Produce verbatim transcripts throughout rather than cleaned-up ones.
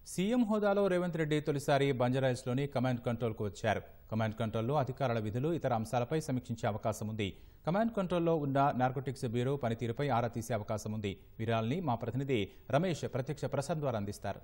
CM హోదాలో రేవంత్ రెడ్డి తొలిసారి బంజారాహిల్స్లోని command కంట్రోల్కు వచ్చారు. కమాండ్ కంట్రోల్లో అధికారుల విధులు, ఇతర అంశాలపై సమీక్షించే అవకాశం ఉంది. కమాండ్ కంట్రోల్లో ఉన్న నార్కోటిక్స్ బ్యూరో పనితీరుపై ఆరా తీసే అవకాశం ఉంది. వివరాల్ని మా ప్రతినిధి రమేష్ ప్రత్యక్ష ప్రసారం ద్వారా అందిస్తారు.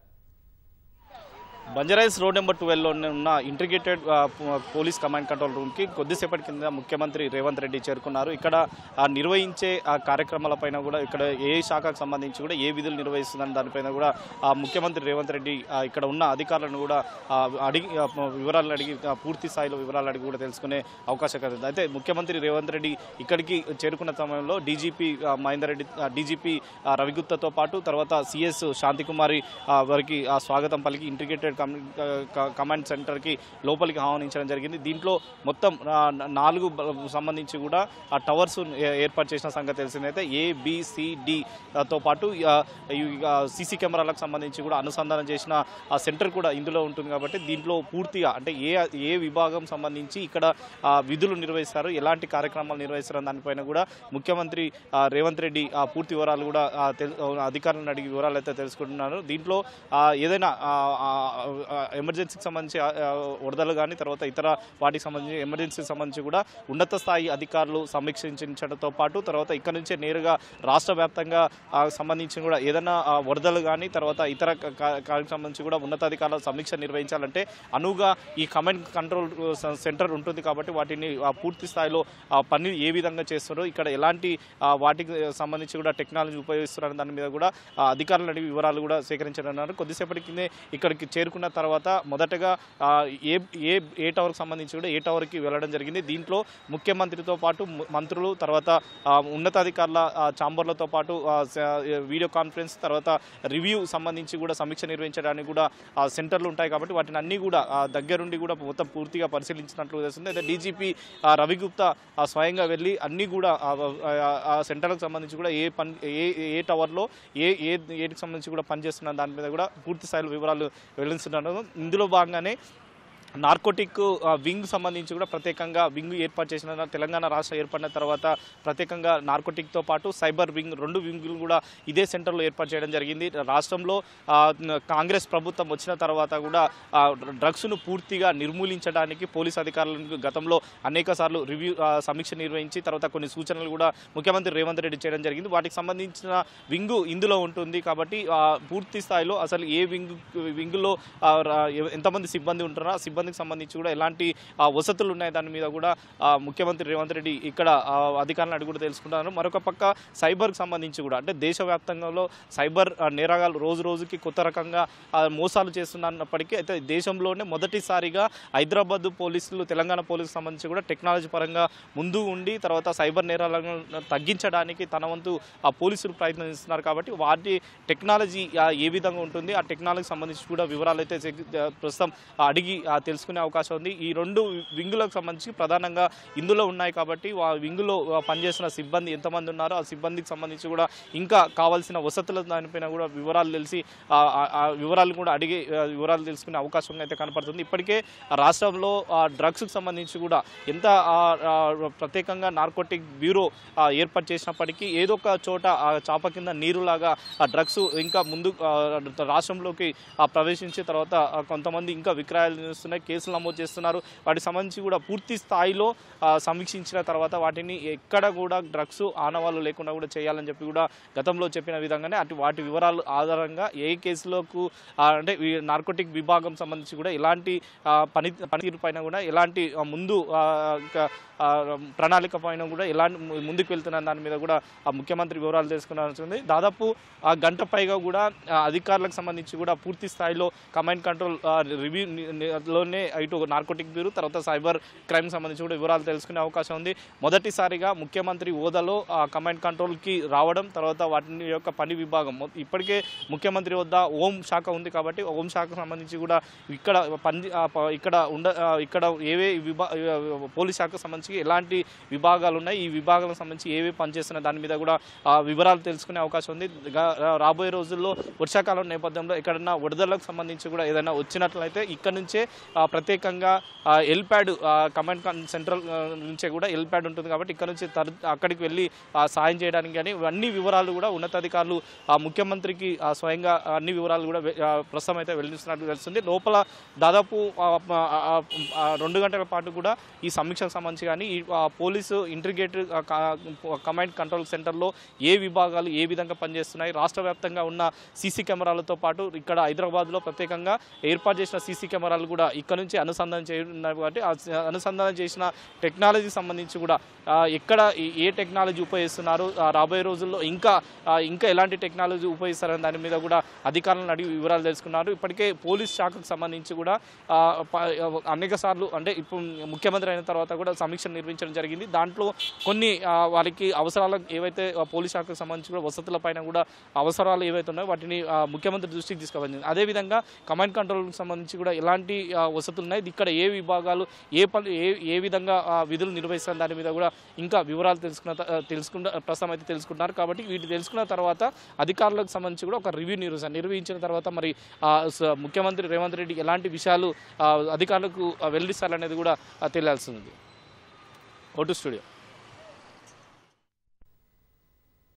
బంజారాహిల్స్ రోడ్ నెంబర్ ట్వెల్వ్లో ఉన్న ఇంటిగ్రేటెడ్ పోలీస్ కమాండ్ కంట్రోల్ రూమ్కి కొద్దిసేపటి కింద ముఖ్యమంత్రి రేవంత్ రెడ్డి చేరుకున్నారు. ఇక్కడ నిర్వహించే కార్యక్రమాలపైన కూడా, ఇక్కడ ఏ శాఖకు సంబంధించి కూడా ఏ విధులు నిర్వహిస్తుందని దానిపైన కూడా ముఖ్యమంత్రి రేవంత్ రెడ్డి ఇక్కడ ఉన్న అధికారులను కూడా అడిగి వివరాలను అడిగి పూర్తి స్థాయిలో వివరాలు అడిగి కూడా తెలుసుకునే అవకాశం కలుగుతుంది. అయితే ముఖ్యమంత్రి రేవంత్ రెడ్డి ఇక్కడికి చేరుకున్న సమయంలో డీజీపీ మహేందర్ రెడ్డి, డీజీపీ రవిగుప్తాతో పాటు తర్వాత సిఎస్ శాంతికుమారి వారికి స్వాగతం పలికి ఇంటిగ్రేటెడ్ కమాండ్ సెంటర్కి లోపలికి ఆహ్వానించడం జరిగింది. దీంట్లో మొత్తం నాలుగు సంబంధించి కూడా ఆ టవర్స్ ఏర్పాటు చేసిన సంగతి తెలిసిందైతే ఏబిసిడితో పాటు సీసీ కెమెరాలకు సంబంధించి కూడా అనుసంధానం చేసిన ఆ సెంటర్ కూడా ఇందులో ఉంటుంది. కాబట్టి దీంట్లో పూర్తిగా అంటే ఏ ఏ విభాగం సంబంధించి ఇక్కడ విధులు నిర్వహిస్తారు, ఎలాంటి కార్యక్రమాలు నిర్వహిస్తారు దానిపైన కూడా ముఖ్యమంత్రి రేవంత్ రెడ్డి పూర్తి వివరాలు కూడా అధికారులను అడిగి వివరాలు అయితే తెలుసుకుంటున్నారు. దీంట్లో ఏదైనా ఎమర్జెన్సీకి సంబంధించి వరదలు కానీ తర్వాత ఇతర వాటికి సంబంధించి ఎమర్జెన్సీకి సంబంధించి కూడా ఉన్నత స్థాయి అధికారులు సమీక్షించడంతో పాటు తర్వాత ఇక్కడ నుంచే నేరుగా రాష్ట్ర వ్యాప్తంగా సంబంధించి కూడా ఏదైనా వరదలు కానీ తర్వాత ఇతర కార్యక్రమాలకు సంబంధించి కూడా ఉన్నతాధికారుల సమీక్ష నిర్వహించాలంటే అనువుగా ఈ కమాండ్ కంట్రోల్ సెంటర్ ఉంటుంది. కాబట్టి వాటిని పూర్తి స్థాయిలో పని ఏ విధంగా చేస్తారో, ఇక్కడ ఎలాంటి వాటికి సంబంధించి కూడా టెక్నాలజీ ఉపయోగిస్తున్నారని దాని మీద కూడా అధికారులు అడిగి వివరాలు కూడా సేకరించారన్నారు. కొద్దిసేపటి కిందే ఇక్కడికి చేరుకున్న తర్వాత మొదటగా ఏ ఏ ఏ టవర్కి సంబంధించి కూడా ఏ టవర్కి వెళ్ళడం జరిగింది. దీంట్లో ముఖ్యమంత్రితో పాటు మంత్రులు, తర్వాత ఉన్నతాధికారుల ఛాంబర్లతో పాటు వీడియో కాన్ఫరెన్స్, తర్వాత రివ్యూ సంబంధించి కూడా సమీక్ష నిర్వహించడానికి కూడా సెంటర్లు ఉంటాయి. కాబట్టి వాటిని అన్ని కూడా దగ్గరుండి కూడా మొత్తం పూర్తిగా పరిశీలించినట్లు తెలుస్తుంది. అయితే డీజీపీ రవిగుప్తా స్వయంగా వెళ్ళి అన్ని కూడా ఆ సెంటర్లకు సంబంధించి కూడా ఏ పని ఏ ఏ టవర్లో ఏ ఏ ఏటికి సంబంధించి కూడా పనిచేస్తున్న దాని మీద కూడా పూర్తి స్థాయిలో వివరాలు వెల్లడిస్తున్నారు. ఇందులో భాగంగానే నార్కోటిక్ వింగ్ సంబంధించి కూడా ప్రత్యేకంగా వింగ్ ఏర్పాటు చేసిన తెలంగాణ రాష్ట్రం ఏర్పడిన తర్వాత ప్రత్యేకంగా నార్కోటిక్తో పాటు సైబర్ వింగ్ రెండు వింగులు కూడా ఇదే సెంటర్లో ఏర్పాటు చేయడం జరిగింది. రాష్ట్రంలో కాంగ్రెస్ ప్రభుత్వం వచ్చిన తర్వాత కూడా డ్రగ్స్ను పూర్తిగా నిర్మూలించడానికి పోలీస్ అధికారులకు గతంలో అనేక సార్లు రివ్యూ సమీక్ష నిర్వహించి తర్వాత కొన్ని సూచనలు కూడా ముఖ్యమంత్రి రేవంత్ రెడ్డి చేయడం జరిగింది. వాటికి సంబంధించిన వింగు ఇందులో ఉంటుంది. కాబట్టి పూర్తి స్థాయిలో అసలు ఏ వింగ్ వింగులో ఎంతమంది సిబ్బంది ఉంటారో సిబ్బంది సంబంధించి కూడా ఎలాంటి వసతులు ఉన్నాయి దాని మీద కూడా ముఖ్యమంత్రి రేవంత్ రెడ్డి ఇక్కడ అధికారులను అడిగి కూడా తెలుసుకుంటున్నారు. మరొక పక్క సైబర్కి సంబంధించి కూడా అంటే దేశవ్యాప్తంగా సైబర్ నేరగాలు రోజు రోజుకి కొత్త రకంగా మోసాలు చేస్తున్నప్పటికీ అయితే దేశంలోనే మొదటిసారిగా హైదరాబాద్ పోలీసులు తెలంగాణ పోలీసుకు సంబంధించి కూడా టెక్నాలజీ పరంగా ముందు ఉండి తర్వాత సైబర్ నేరాలను తగ్గించడానికి తన వంతు ఆ పోలీసులు ప్రయత్నిస్తున్నారు. కాబట్టి వాటి టెక్నాలజీ ఏ విధంగా ఉంటుంది, ఆ టెక్నాలజీకి సంబంధించి కూడా వివరాలు అయితే ప్రస్తుతం అడిగి తెలుసుకునే అవకాశం ఉంది. ఈ రెండు వింగులకు సంబంధించి ప్రధానంగా ఇందులో ఉన్నాయి. కాబట్టి ఆ వింగులో పనిచేస్తున్న సిబ్బంది ఎంతమంది ఉన్నారో ఆ సిబ్బందికి సంబంధించి కూడా ఇంకా కావాల్సిన వసతుల దానిపైన కూడా వివరాలు తెలిసి వివరాలు కూడా అడిగి వివరాలు తెలుసుకునే అవకాశం అయితే కనపడుతుంది. ఇప్పటికే రాష్ట్రంలో డ్రగ్స్కి సంబంధించి కూడా ఎంత ప్రత్యేకంగా నార్కోటిక్ బ్యూరో ఏర్పాటు చేసినప్పటికీ ఏదో ఒక చోట చాప కింద నీరులాగా ఆ డ్రగ్స్ ఇంకా ముందు రాష్ట్రంలోకి ప్రవేశించిన తర్వాత కొంతమంది ఇంకా విక్రయాలు చేస్తున్నాయి, కేసులు నమోదు చేస్తున్నారు. వాటికి సంబంధించి కూడా పూర్తి స్థాయిలో సమీక్షించిన తర్వాత వాటిని ఎక్కడ కూడా డ్రగ్స్ ఆనవాళ్ళు లేకుండా కూడా చేయాలని చెప్పి కూడా గతంలో చెప్పిన విధంగానే అటు వాటి వివరాలు ఆధారంగా ఏ కేసులకు అంటే నార్కోటిక్ విభాగం సంబంధించి కూడా ఎలాంటి పని పనితీరు పైన కూడా ఎలాంటి ముందు ప్రణాళిక పైన కూడా ఎలాంటి ముందుకు వెళ్తున్న దాని మీద కూడా ఆ ముఖ్యమంత్రి వివరాలు తెలుసుకున్నాల్సింది. దాదాపు ఆ గంట పైగా కూడా అధికారులకు సంబంధించి కూడా పూర్తి స్థాయిలో కమాండ్ కంట్రోల్ రివ్యూ లోనే ఇటు నార్కోటిక్ బ్యూరో తర్వాత సైబర్ క్రైమ్ సంబంధించి కూడా వివరాలు తెలుసుకునే అవకాశం ఉంది. మొదటిసారిగా ముఖ్యమంత్రి హోదాలో కమాండ్ కంట్రోల్కి రావడం, తర్వాత వాటి యొక్క పని విభాగం ఇప్పటికే ముఖ్యమంత్రి వద్ద హోం శాఖ ఉంది. కాబట్టి హోం శాఖకు సంబంధించి కూడా ఇక్కడ పని ఇక్కడ ఉండ ఇక్కడ ఏవే విభా పోలీస్ శాఖకు సంబంధించి సంబంధించి ఎలాంటి విభాగాలు ఉన్నాయి, ఈ విభాగాలకు సంబంధించి ఏవి పనిచేస్తున్నాయి దాని మీద కూడా వివరాలు తెలుసుకునే అవకాశం ఉంది. రాబోయే రోజుల్లో వర్షాకాలం నేపథ్యంలో ఎక్కడన్నా వరదలకు సంబంధించి కూడా ఏదైనా వచ్చినట్లయితే ఇక్కడ నుంచే ప్రత్యేకంగా ఎల్ ప్యాడ్ కమాండ్ సెంట్రల్ నుంచే కూడా ఎల్ ప్యాడ్ ఉంటుంది కాబట్టి ఇక్కడ నుంచి అక్కడికి వెళ్ళి సాయం చేయడానికి కానీ అన్ని వివరాలు కూడా ఉన్నతాధికారులు ముఖ్యమంత్రికి స్వయంగా అన్ని వివరాలు కూడా ప్రస్తుతం అయితే వెల్లడిస్తున్నట్టు తెలుస్తుంది. లోపల దాదాపు రెండు గంటల పాటు కూడా ఈ సమీక్షకు సంబంధించి కానీ ఈ పోలీసు ఇంటిగ్రేటెడ్ కమాండ్ కంట్రోల్ సెంటర్లో ఏ విభాగాలు ఏ విధంగా పనిచేస్తున్నాయి, రాష్ట్ర వ్యాప్తంగా ఉన్న సీసీ కెమెరాలతో పాటు ఇక్కడ హైదరాబాద్లో ప్రత్యేకంగా ఏర్పాటు చేసిన సీసీ కెమెరాలు కూడా ఇక్కడ నుంచి అనుసంధానం చేయనున్నారు కాబట్టి ఆ అనుసంధానం చేసిన టెక్నాలజీ సంబంధించి కూడా ఎక్కడ ఏ టెక్నాలజీ ఉపయోగిస్తున్నారు, రాబోయే రోజుల్లో ఇంకా ఇంకా ఎలాంటి టెక్నాలజీ ఉపయోగిస్తారని దాని మీద కూడా అధికారులను అడిగి వివరాలు తెలుసుకున్నారు. ఇప్పటికే పోలీస్ శాఖకు సంబంధించి కూడా అనేక సార్లు అంటే ఇప్పుడు ముఖ్యమంత్రి అయిన తర్వాత కూడా సమీక్ష నిర్వహించడం జరిగింది. దాంట్లో కొన్ని వారికి అవసరాలకు ఏవైతే పోలీస్ శాఖకు సంబంధించి కూడా వసతుల పైన కూడా అవసరాలు ఏవైతే ఉన్నాయో వాటిని ముఖ్యమంత్రి దృష్టికి తీసుకువచ్చింది. అదేవిధంగా కమాండ్ కంట్రోల్కి సంబంధించి కూడా ఎలాంటి వసతులు ఉన్నాయి, ఇక్కడ ఏ విభాగాలు ఏ పనులు ఏ ఏ విధంగా విధులు నిర్వహిస్తారు దాని మీద కూడా ఇంకా వివరాలు తెలుసుకున్న తెలుసుకున్న ప్రస్తుతం అయితే తెలుసుకుంటున్నారు. కాబట్టి వీటి తెలుసుకున్న తర్వాత అధికారులకు సంబంధించి కూడా ఒక రివ్యూ నిర్వహిస్తారు. నిర్వహించిన తర్వాత మరి ముఖ్యమంత్రి రేవంత్ రెడ్డి ఎలాంటి విషయాలు అధికారులకు వెల్లడిస్తారనేది కూడా తెలియాల్సి ఉంది. ఓటు స్టూడియో.